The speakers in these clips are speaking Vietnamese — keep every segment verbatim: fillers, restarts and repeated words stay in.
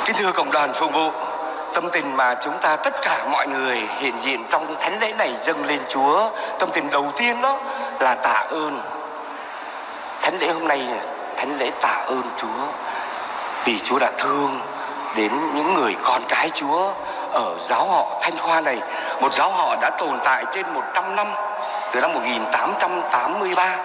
Kính thưa cộng đoàn phục vụ, tâm tình mà chúng ta tất cả mọi người hiện diện trong thánh lễ này dâng lên Chúa, tâm tình đầu tiên đó là tạ ơn. Thánh lễ hôm nay thánh lễ tạ ơn Chúa vì Chúa đã thương đến những người con cái Chúa ở giáo họ Thanh Khoa này, một giáo họ đã tồn tại trên một trăm năm, từ năm một nghìn tám trăm tám mươi ba.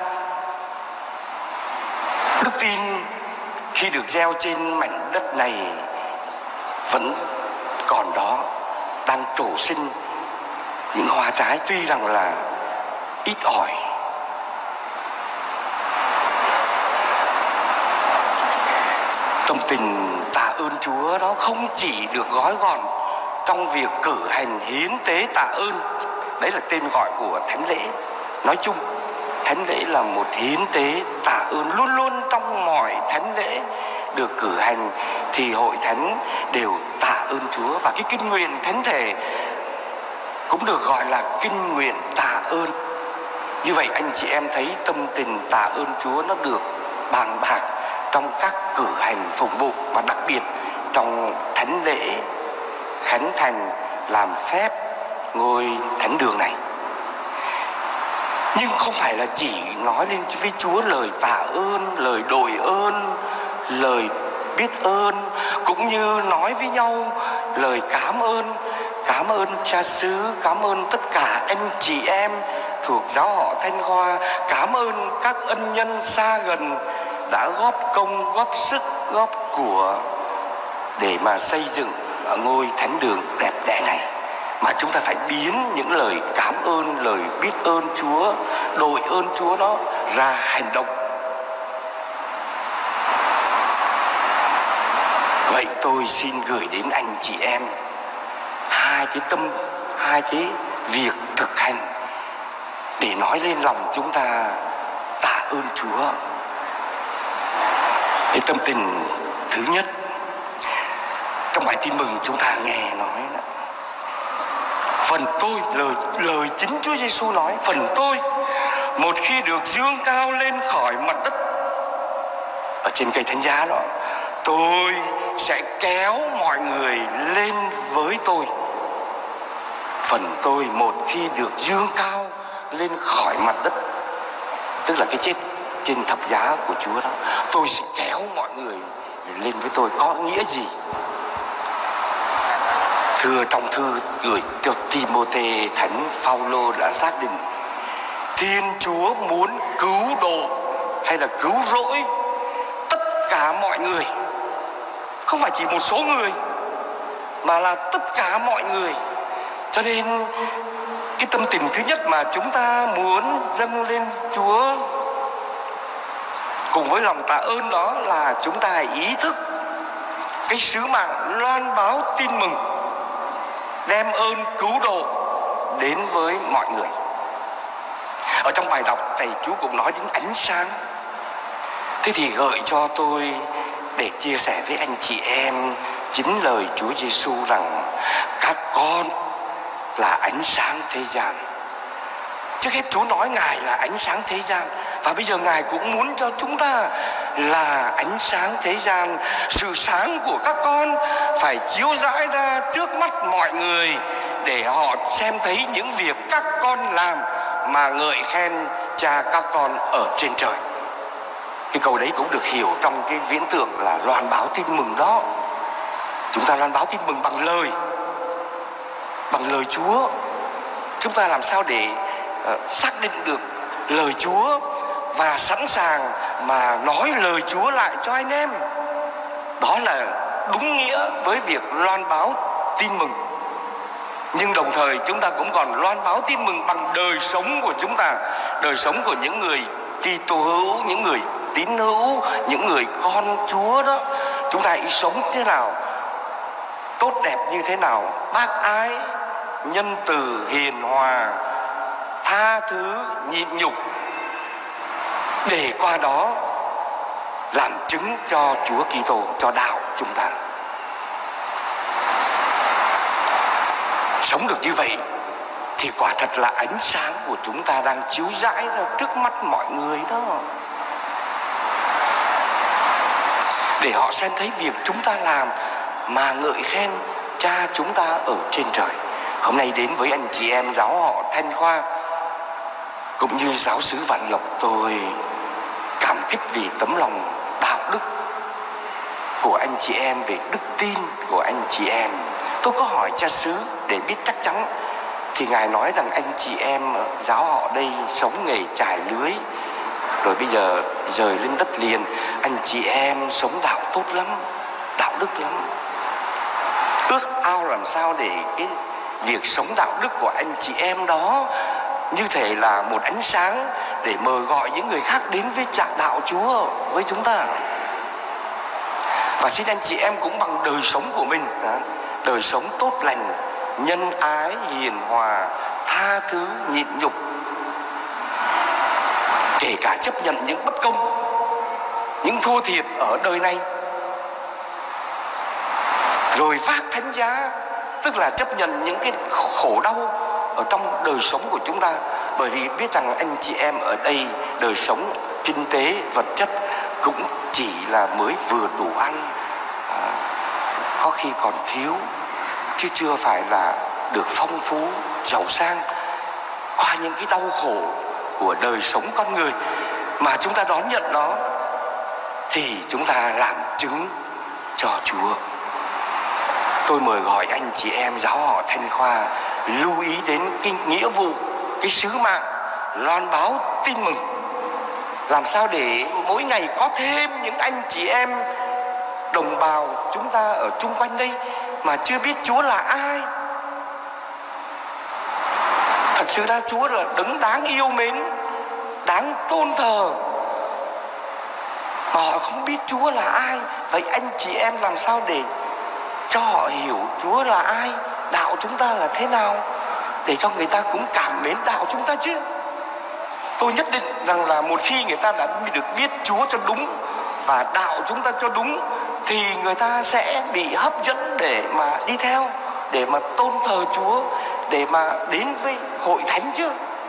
Đức tin khi được gieo trên mảnh đất này vẫn còn đó, đang trổ sinh những hoa trái tuy rằng là ít ỏi. Tâm tình tạ ơn Chúa đó không chỉ được gói gọn trong việc cử hành hiến tế tạ ơn, đấy là tên gọi của thánh lễ. Nói chung thánh lễ là một hiến tế tạ ơn, luôn luôn trong mọi thánh lễ được cử hành thì hội thánh đều tạ ơn Chúa. Và cái kinh nguyện thánh thể cũng được gọi là kinh nguyện tạ ơn. Như vậy anh chị em thấy tâm tình tạ ơn Chúa nó được bàn bạc trong các cử hành phục vụ, và đặc biệt trong thánh lễ khánh thành làm phép ngôi thánh đường này. Nhưng không phải là chỉ nói lên với Chúa lời tạ ơn, lời đội ơn, lời biết ơn, cũng như nói với nhau lời cảm ơn. Cảm ơn cha xứ, cảm ơn tất cả anh chị em thuộc giáo họ Thanh Khoa, cảm ơn các ân nhân xa gần đã góp công, góp sức, góp của để mà xây dựng ngôi thánh đường đẹp đẽ này. Mà chúng ta phải biến những lời cảm ơn, lời biết ơn Chúa, đội ơn Chúa đó ra hành động. Vậy tôi xin gửi đến anh chị em hai cái tâm, hai cái việc thực hành để nói lên lòng chúng ta tạ ơn Chúa. Cái tâm tình thứ nhất, trong bài tin mừng chúng ta nghe nói đó, phần tôi, lời lời chính Chúa Giêsu nói, phần tôi một khi được dương cao lên khỏi mặt đất ở trên cây thánh giá đó, tôi sẽ kéo mọi người lên với tôi. Phần tôi một khi được dương cao lên khỏi mặt đất, tức là cái chết trên thập giá của Chúa đó, tôi sẽ kéo mọi người lên với tôi. Có nghĩa gì? Thưa trong thư gửi cho Timôthê, thánh Phaolô đã xác định Thiên Chúa muốn cứu độ hay là cứu rỗi tất cả mọi người, không phải chỉ một số người mà là tất cả mọi người. Cho nên cái tâm tình thứ nhất mà chúng ta muốn dâng lên Chúa cùng với lòng tạ ơn đó là chúng ta hãy ý thức cái sứ mạng loan báo tin mừng, đem ơn cứu độ đến với mọi người. Ở trong bài đọc thầy Chúa cũng nói đến ánh sáng. Thế thì gợi cho tôi để chia sẻ với anh chị em chính lời Chúa Giêsu rằng các con là ánh sáng thế gian. Trước hết Chúa nói Ngài là ánh sáng thế gian, và bây giờ Ngài cũng muốn cho chúng ta là ánh sáng thế gian. Sự sáng của các con phải chiếu rãi ra trước mắt mọi người để họ xem thấy những việc các con làm mà ngợi khen Cha các con ở trên trời. Cái câu đấy cũng được hiểu trong cái viễn tượng là loan báo tin mừng đó. Chúng ta loan báo tin mừng bằng lời, bằng lời Chúa. Chúng ta làm sao để uh, xác định được lời Chúa và sẵn sàng mà nói lời Chúa lại cho anh em. Đó là đúng nghĩa với việc loan báo tin mừng. Nhưng đồng thời chúng ta cũng còn loan báo tin mừng bằng đời sống của chúng ta, đời sống của những người Kitô hữu, những người tín hữu, những người con Chúa đó. Chúng ta hãy sống thế nào, tốt đẹp như thế nào, bác ái, nhân từ, hiền hòa, tha thứ, nhịn nhục, để qua đó làm chứng cho Chúa Kitô, cho đạo chúng ta. Sống được như vậy thì quả thật là ánh sáng của chúng ta đang chiếu rãi ra trước mắt mọi người đó, để họ xem thấy việc chúng ta làm mà ngợi khen Cha chúng ta ở trên trời. Hôm nay đến với anh chị em giáo họ Thanh Khoa cũng như giáo xứ Vạn Lộc, tôi cảm kích vì tấm lòng đạo đức của anh chị em, về đức tin của anh chị em. Tôi có hỏi cha xứ để biết chắc chắn, thì Ngài nói rằng anh chị em giáo họ đây sống nghề chài lưới, rồi bây giờ rời lên đất liền. Anh chị em sống đạo tốt lắm, đạo đức lắm. Ước ao làm sao để cái việc sống đạo đức của anh chị em đó như thể là một ánh sáng để mời gọi những người khác đến với trạm đạo Chúa với chúng ta. Và xin anh chị em cũng bằng đời sống của mình, đời sống tốt lành, nhân ái, hiền hòa, tha thứ, nhịn nhục, kể cả chấp nhận những bất công, những thua thiệt ở đời này, rồi vác thánh giá, tức là chấp nhận những cái khổ đau ở trong đời sống của chúng ta. Bởi vì biết rằng anh chị em ở đây đời sống kinh tế vật chất cũng chỉ là mới vừa đủ ăn, à, có khi còn thiếu, chứ chưa phải là được phong phú giàu sang. Qua những cái đau khổ của đời sống con người mà chúng ta đón nhận nó, thì chúng ta làm chứng cho Chúa. Tôi mời gọi anh chị em giáo họ Thanh Khoa lưu ý đến cái nghĩa vụ, cái sứ mạng loan báo tin mừng, làm sao để mỗi ngày có thêm những anh chị em đồng bào chúng ta ở chung quanh đây mà chưa biết Chúa là ai. Thật sự ra Chúa là đấng đáng yêu mến, đáng tôn thờ, mà họ không biết Chúa là ai. Vậy anh chị em làm sao để cho họ hiểu Chúa là ai, đạo chúng ta là thế nào, để cho người ta cũng cảm mến đạo chúng ta chứ. Tôi nhất định rằng là một khi người ta đã được biết Chúa cho đúng và đạo chúng ta cho đúng, thì người ta sẽ bị hấp dẫn để mà đi theo, để mà tôn thờ Chúa, để mà đến với hội thánh chứ.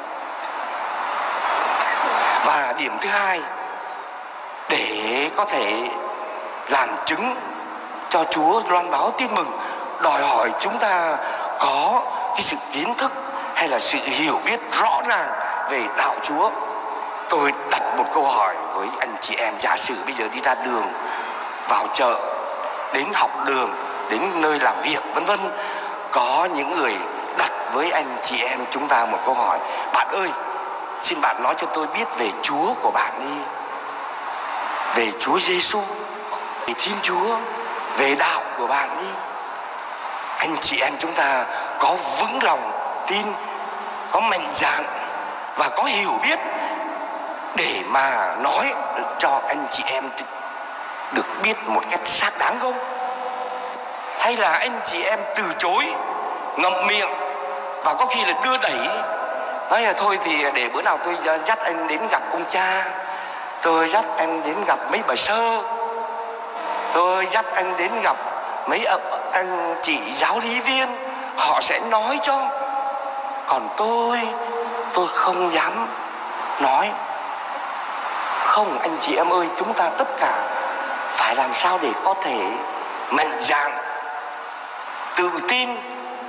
Và điểm thứ hai, để có thể làm chứng cho Chúa loan báo tin mừng, đòi hỏi chúng ta có cái sự kiến thức hay là sự hiểu biết rõ ràng về đạo Chúa. Tôi đặt một câu hỏi với anh chị em, giả sử bây giờ đi ra đường, vào chợ, đến học đường, đến nơi làm việc vân vân, có những người đặt với anh chị em chúng ta một câu hỏi: bạn ơi, xin bạn nói cho tôi biết về Chúa của bạn đi, về Chúa Giêsu, về Thiên Chúa, về đạo của bạn đi. Anh chị em chúng ta có vững lòng tin, có mạnh dạn và có hiểu biết để mà nói cho anh chị em được biết một cách xác đáng không? Hay là anh chị em từ chối, ngậm miệng và có khi là đưa đẩy, nói là thôi thì để bữa nào tôi dắt anh đến gặp ông cha, tôi dắt anh đến gặp mấy bà sơ, tôi dắt anh đến gặp mấy anh chị giáo lý viên, họ sẽ nói cho. Còn tôi, tôi không dám nói. Không, anh chị em ơi, chúng ta tất cả phải làm sao để có thể mạnh dạn, tự tin,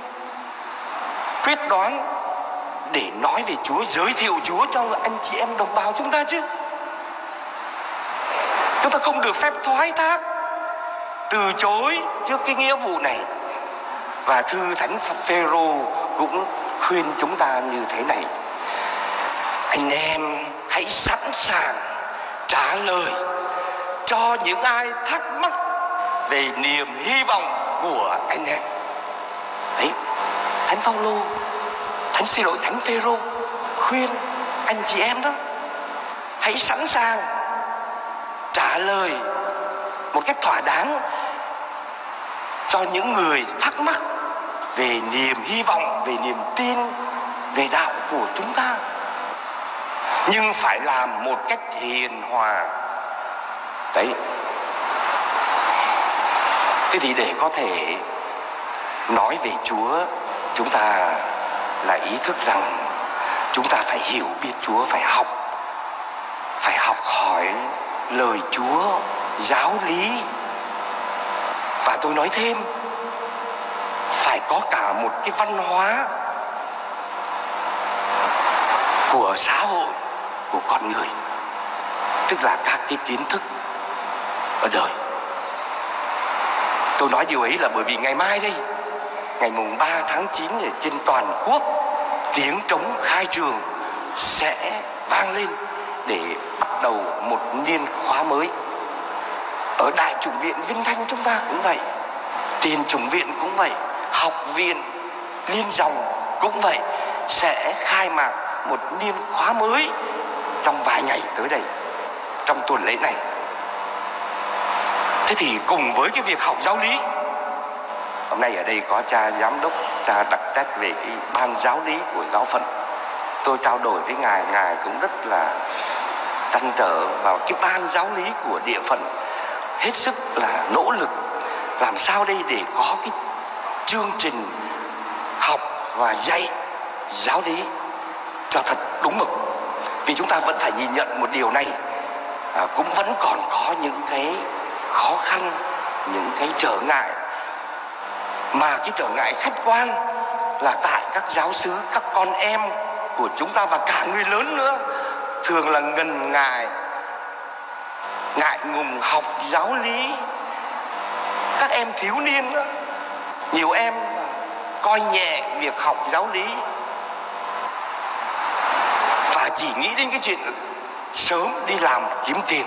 quyết đoán để nói về Chúa, giới thiệu Chúa cho anh chị em đồng bào chúng ta chứ. Chúng ta không được phép thoái thác, từ chối trước cái nghĩa vụ này. Và thư Thánh Phêrô cũng khuyên chúng ta như thế này: anh em hãy sẵn sàng trả lời cho những ai thắc mắc về niềm hy vọng của anh em. Đấy, Thánh Phaolô, Thánh xin lỗi Thánh Phêrô khuyên anh chị em đó, hãy sẵn sàng trả lời một cách thỏa đáng cho những người thắc mắc về niềm hy vọng, về niềm tin, về đạo của chúng ta, nhưng phải làm một cách hiền hòa. Đấy. Thế thì để có thể nói về Chúa, chúng ta là ý thức rằng chúng ta phải hiểu biết Chúa, phải học, phải học hỏi lời Chúa, giáo lý, Và tôi nói thêm, phải có cả một cái văn hóa của xã hội, của con người, tức là các cái kiến thức ở đời. Tôi nói điều ấy là bởi vì ngày mai đây, ngày mùng ba tháng chín ở trên toàn quốc, tiếng trống khai trường sẽ vang lên để bắt đầu một niên khóa mới. Ở Đại chủng viện Vinh Thanh chúng ta cũng vậy, Tiền chủng viện cũng vậy, Học viện Liên Dòng cũng vậy, sẽ khai mạc một niên khóa mới trong vài ngày tới đây, trong tuần lễ này. Thế thì cùng với cái việc học giáo lý, hôm nay ở đây có cha giám đốc, cha đặc trách về cái ban giáo lý của giáo phận. Tôi trao đổi với ngài, ngài cũng rất là trăn trở vào cái ban giáo lý của địa phận, hết sức là nỗ lực làm sao đây để có cái chương trình học và dạy giáo lý cho thật đúng mực. Vì chúng ta vẫn phải nhìn nhận một điều này, à, cũng vẫn còn có những cái khó khăn, những cái trở ngại, mà cái trở ngại khách quan là tại các giáo xứ, các con em của chúng ta và cả người lớn nữa thường là ngần ngại, ngại ngùng học giáo lý. Các em thiếu niên nữa, nhiều em coi nhẹ việc học giáo lý và chỉ nghĩ đến cái chuyện sớm đi làm kiếm tiền.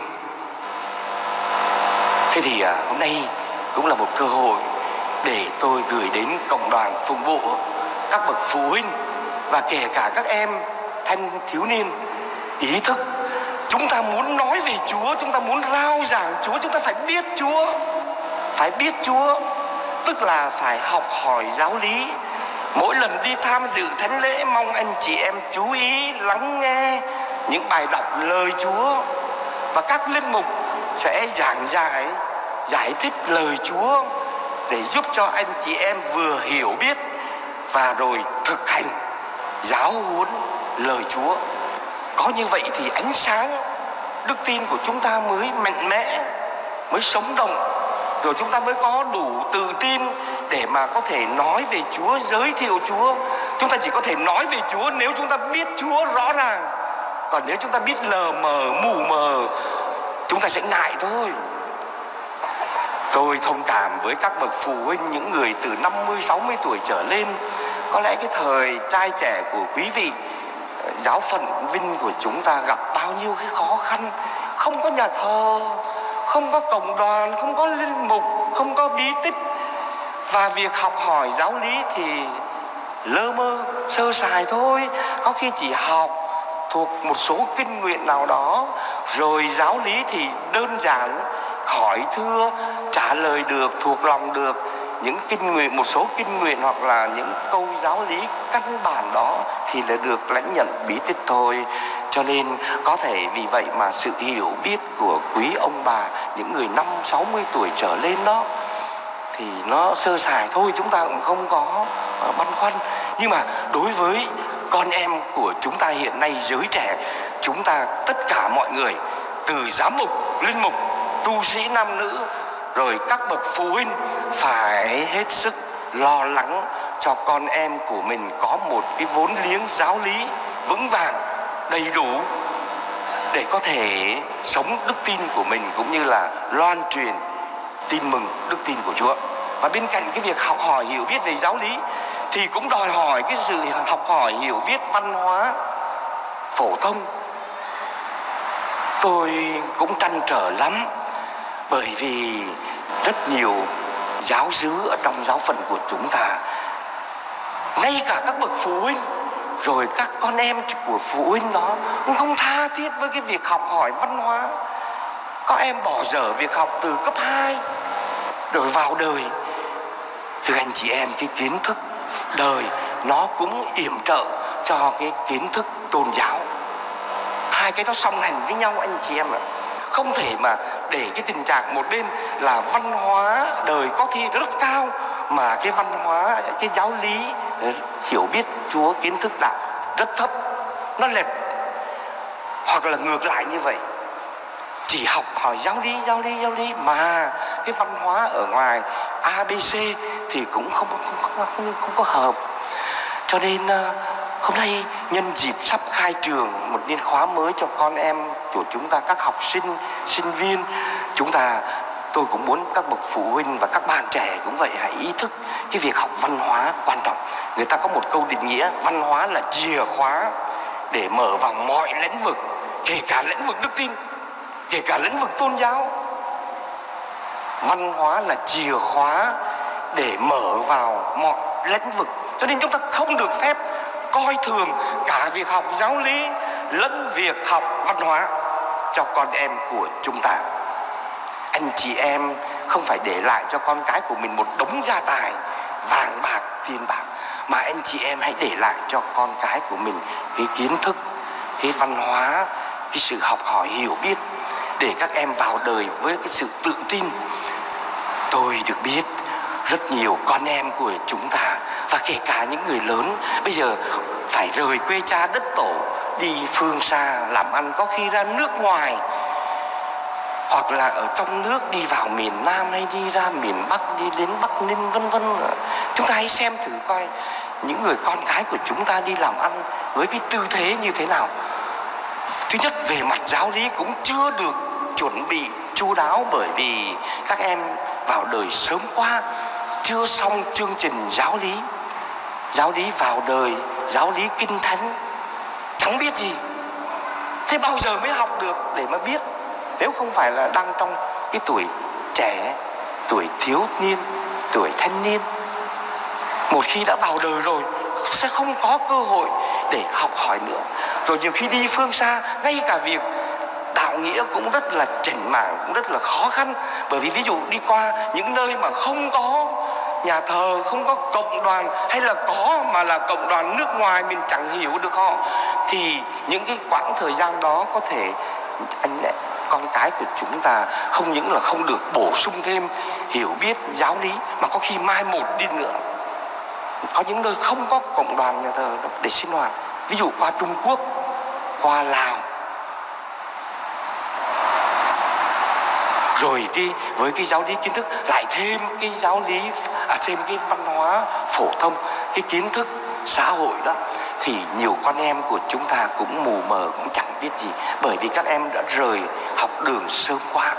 Thế thì à, hôm nay cũng là một cơ hội để tôi gửi đến cộng đoàn phục vụ, các bậc phụ huynh và kể cả các em thanh thiếu niên ý thức. Chúng ta muốn nói về Chúa, chúng ta muốn rao giảng Chúa, chúng ta phải biết Chúa. Phải biết Chúa, tức là phải học hỏi giáo lý. Mỗi lần đi tham dự thánh lễ, mong anh chị em chú ý lắng nghe những bài đọc lời Chúa, và các linh mục sẽ giảng giải, giải thích lời Chúa để giúp cho anh chị em vừa hiểu biết và rồi thực hành giáo huấn lời Chúa. Có như vậy thì ánh sáng đức tin của chúng ta mới mạnh mẽ, mới sống động, rồi chúng ta mới có đủ tự tin để mà có thể nói về Chúa, giới thiệu Chúa. Chúng ta chỉ có thể nói về Chúa nếu chúng ta biết Chúa rõ ràng. Còn nếu chúng ta biết lờ mờ, mù mờ, chúng ta sẽ ngại thôi. Tôi thông cảm với các bậc phụ huynh, những người từ năm mươi, sáu mươi tuổi trở lên. Có lẽ cái thời trai trẻ của quý vị, giáo phận Vinh của chúng ta gặp bao nhiêu cái khó khăn. Không có nhà thờ, không có cộng đoàn, không có linh mục, không có bí tích. Và việc học hỏi giáo lý thì lơ mơ, sơ sài thôi. Có khi chỉ học thuộc một số kinh nguyện nào đó. Rồi giáo lý thì đơn giản, hỏi thưa, trả lời được, thuộc lòng được những kinh nguyện, một số kinh nguyện hoặc là những câu giáo lý căn bản đó thì là được lãnh nhận bí tích thôi. Cho nên có thể vì vậy mà sự hiểu biết của quý ông bà, những người năm sáu mươi tuổi trở lên đó, thì nó sơ sài thôi, chúng ta cũng không có uh, băn khoăn. Nhưng mà đối với con em của chúng ta hiện nay, giới trẻ, chúng ta tất cả mọi người, từ giám mục, linh mục, tu sĩ nam nữ, rồi các bậc phụ huynh phải hết sức lo lắng cho con em của mình có một cái vốn liếng giáo lý vững vàng, đầy đủ để có thể sống đức tin của mình, cũng như là loan truyền tin mừng đức tin của Chúa. Và bên cạnh cái việc học hỏi hiểu biết về giáo lý thì cũng đòi hỏi cái sự học hỏi hiểu biết văn hóa phổ thông. Tôi cũng trăn trở lắm, bởi vì rất nhiều giáo xứ ở trong giáo phận của chúng ta, ngay cả các bậc phụ huynh, rồi các con em của phụ huynh đó cũng không tha thiết với cái việc học hỏi văn hóa. Có em bỏ dở việc học từ cấp hai rồi vào đời. Thưa anh chị em, cái kiến thức đời nó cũng yểm trợ cho cái kiến thức tôn giáo. Hai cái nó song hành với nhau anh chị em ạ. Không thể mà để cái tình trạng một bên là văn hóa đời có thi rất cao, mà cái văn hóa, cái giáo lý, hiểu biết Chúa, kiến thức đạo rất thấp, nó lệch. Hoặc là ngược lại như vậy, chỉ học hỏi giáo lý, giáo lý, giáo lý mà cái văn hóa ở ngoài a bê xê thì cũng không không không, không, không có hợp. Cho nên hôm nay nhân dịp sắp khai trường một niên khóa mới cho con em của chúng ta, các học sinh, sinh viên, chúng ta, tôi cũng muốn các bậc phụ huynh và các bạn trẻ cũng vậy, hãy ý thức cái việc học văn hóa quan trọng. Người ta có một câu định nghĩa, văn hóa là chìa khóa để mở vào mọi lĩnh vực, kể cả lĩnh vực đức tin, kể cả lĩnh vực tôn giáo. Văn hóa là chìa khóa để mở vào mọi lĩnh vực. Cho nên chúng ta không được phép coi thường cả việc học giáo lý lẫn việc học văn hóa cho con em của chúng ta. Anh chị em không phải để lại cho con cái của mình một đống gia tài vàng bạc tiền bạc, mà anh chị em hãy để lại cho con cái của mình cái kiến thức, cái văn hóa, cái sự học hỏi hiểu biết, để các em vào đời với cái sự tự tin. Tôi được biết rất nhiều con em của chúng ta, và kể cả những người lớn bây giờ phải rời quê cha đất tổ đi phương xa làm ăn, có khi ra nước ngoài, hoặc là ở trong nước đi vào miền Nam hay đi ra miền Bắc, đi đến Bắc Ninh vân vân. Chúng ta hãy xem thử coi những người con cái của chúng ta đi làm ăn với cái tư thế như thế nào. Thứ nhất, về mặt giáo lý cũng chưa được chuẩn bị chu đáo, bởi vì các em vào đời sớm quá, chưa xong chương trình giáo lý. Giáo lý vào đời, giáo lý kinh thánh, chẳng biết gì. Thế bao giờ mới học được để mà biết? Nếu không phải là đang trong cái tuổi trẻ, tuổi thiếu niên, tuổi thanh niên. Một khi đã vào đời rồi sẽ không có cơ hội để học hỏi nữa. Rồi nhiều khi đi phương xa, ngay cả việc đạo nghĩa cũng rất là chảnh mảng, cũng rất là khó khăn. Bởi vì ví dụ đi qua những nơi mà không có nhà thờ, không có cộng đoàn, hay là có mà là cộng đoàn nước ngoài mình chẳng hiểu được họ, thì những cái quãng thời gian đó có thể anh con cái của chúng ta không những là không được bổ sung thêm hiểu biết giáo lý, mà có khi mai một đi nữa. Có những nơi không có cộng đoàn nhà thờ để sinh hoạt, ví dụ qua Trung Quốc, qua Lào. Rồi cái, với cái giáo lý kiến thức lại thêm cái giáo lý, à, thêm cái văn hóa phổ thông, cái kiến thức xã hội đó, thì nhiều con em của chúng ta cũng mù mờ, cũng chẳng biết gì, bởi vì các em đã rời học đường sớm quá.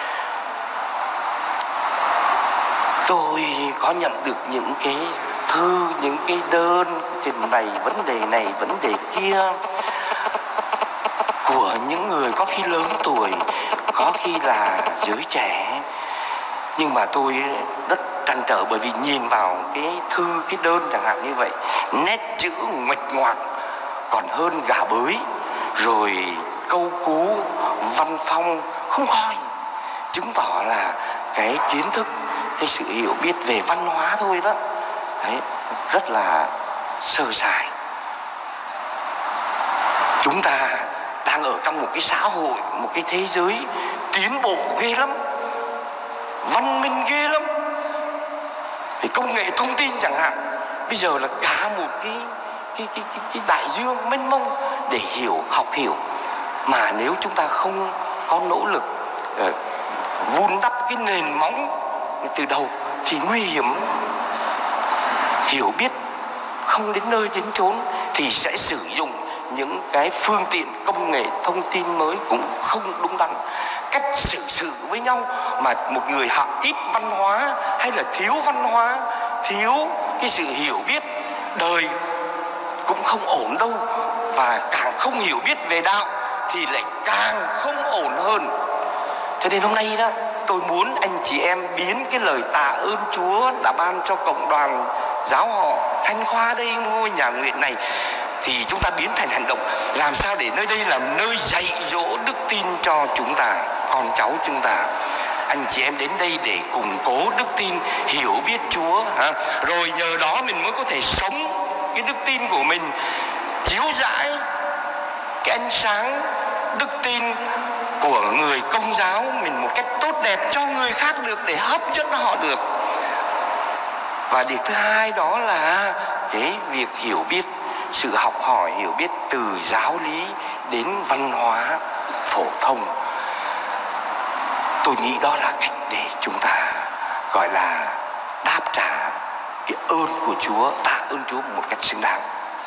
Tôi có nhận được những cái thư, những cái đơn trình bày vấn đề này, vấn đề kia của những người có khi lớn tuổi, có khi là giới trẻ. Nhưng mà tôi rất trăn trở, bởi vì nhìn vào cái thư, cái đơn chẳng hạn như vậy, nét chữ nguệch ngoạc còn hơn gà bới, rồi câu cú văn phong không coi, chứng tỏ là cái kiến thức, cái sự hiểu biết về văn hóa thôi đó. Đấy, rất là sơ sài. Chúng ta đang ở trong một cái xã hội, một cái thế giới tiến bộ ghê lắm, văn minh ghê lắm. Thì công nghệ thông tin chẳng hạn, bây giờ là cả một cái cái cái cái, cái đại dương mênh mông để hiểu, học hiểu. Mà nếu chúng ta không có nỗ lực uh, vun đắp cái nền móng từ đầu thì nguy hiểm. Hiểu biết không đến nơi đến chốn thì sẽ sử dụng những cái phương tiện công nghệ thông tin mới cũng không đúng đắn. Cách xử sự với nhau mà một người học ít văn hóa hay là thiếu văn hóa, thiếu cái sự hiểu biết đời cũng không ổn đâu. Và càng không hiểu biết về đạo thì lại càng không ổn hơn. Cho nên hôm nay đó, tôi muốn anh chị em biến cái lời tạ ơn Chúa đã ban cho cộng đoàn giáo họ Thanh Khoa đây, ngôi nhà nguyện này, thì chúng ta biến thành hành động. Làm sao để nơi đây là nơi dạy dỗ đức tin cho chúng ta, con cháu chúng ta. Anh chị em đến đây để củng cố đức tin, hiểu biết Chúa, ha? Rồi nhờ đó mình mới có thể sống cái đức tin của mình, chiếu rãi cái ánh sáng đức tin của người Công giáo mình một cách tốt đẹp cho người khác được, để hấp dẫn họ được. Và điều thứ hai đó là cái việc hiểu biết, sự học hỏi hiểu biết từ giáo lý đến văn hóa phổ thông. Tôi nghĩ đó là cách để chúng ta gọi là đáp trả cái ơn của Chúa, tạ ơn Chúa một cách xứng đáng.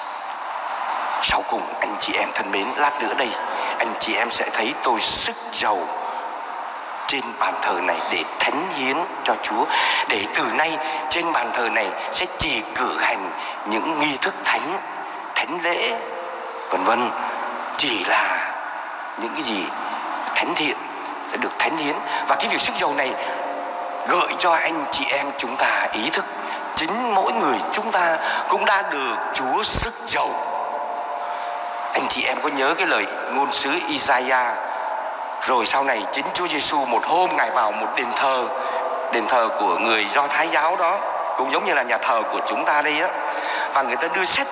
Sau cùng anh chị em thân mến, lát nữa đây anh chị em sẽ thấy tôi sức dầu trên bàn thờ này để thánh hiến cho Chúa, để từ nay trên bàn thờ này sẽ chỉ cử hành những nghi thức thánh, thánh lễ vân vân, chỉ là những cái gì thánh thiện sẽ được thánh hiến. Và cái việc sức dầu này gợi cho anh chị em chúng ta ý thức chính mỗi người chúng ta cũng đã được Chúa sức dầu. Anh chị em có nhớ cái lời ngôn sứ Isaiah, rồi sau này chính Chúa Giêsu một hôm Ngài vào một đền thờ, đền thờ của người Do Thái giáo đó, cũng giống như là nhà thờ của chúng ta đây á, và người ta đưa sách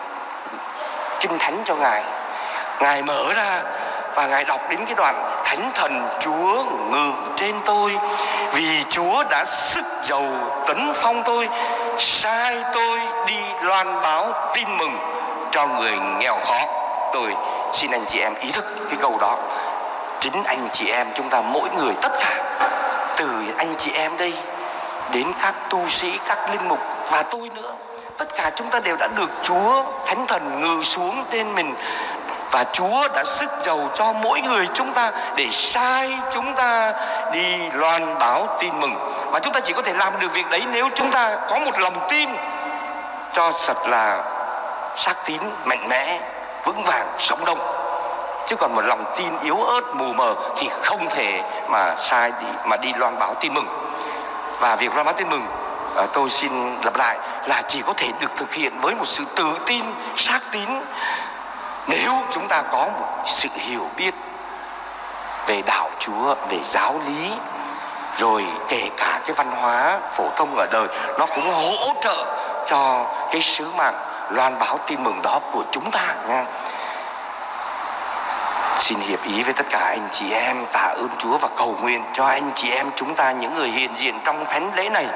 Kinh Thánh cho Ngài. Ngài mở ra và Ngài đọc đến cái đoạn: Thánh thần Chúa ngự trên tôi, vì Chúa đã sức dầu tấn phong tôi, sai tôi đi loan báo tin mừng cho người nghèo khó. Tôi xin anh chị em ý thức cái câu đó. Chính anh chị em chúng ta mỗi người, tất cả, từ anh chị em đây đến các tu sĩ, các linh mục và tôi nữa, tất cả chúng ta đều đã được Chúa Thánh Thần ngự xuống trên mình, và Chúa đã sức dầu cho mỗi người chúng ta để sai chúng ta đi loan báo tin mừng. Và chúng ta chỉ có thể làm được việc đấy nếu chúng ta có một lòng tin cho thật là xác tín, mạnh mẽ, vững vàng, sống động. Chứ còn một lòng tin yếu ớt, mù mờ thì không thể mà sai đi, mà đi loan báo tin mừng. Và việc loan báo tin mừng, tôi xin lặp lại, là chỉ có thể được thực hiện với một sự tự tin, xác tín, nếu chúng ta có một sự hiểu biết về đạo Chúa, về giáo lý, rồi kể cả cái văn hóa phổ thông ở đời, nó cũng hỗ trợ cho cái sứ mạng loan báo tin mừng đó của chúng ta nha. Xin hiệp ý với tất cả anh chị em, tạ ơn Chúa và cầu nguyện cho anh chị em chúng ta, những người hiện diện trong thánh lễ này.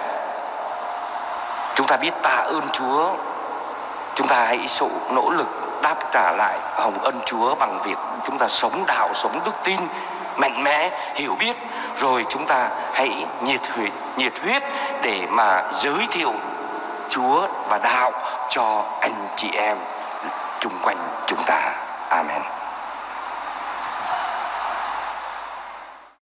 Chúng ta biết tạ ơn Chúa, chúng ta hãy sự nỗ lực đáp trả lại hồng ân Chúa bằng việc chúng ta sống đạo, sống đức tin mạnh mẽ, hiểu biết, rồi chúng ta hãy nhiệt huyết, nhiệt huyết để mà giới thiệu Chúa và đạo cho anh chị em chung quanh chúng ta. Amen.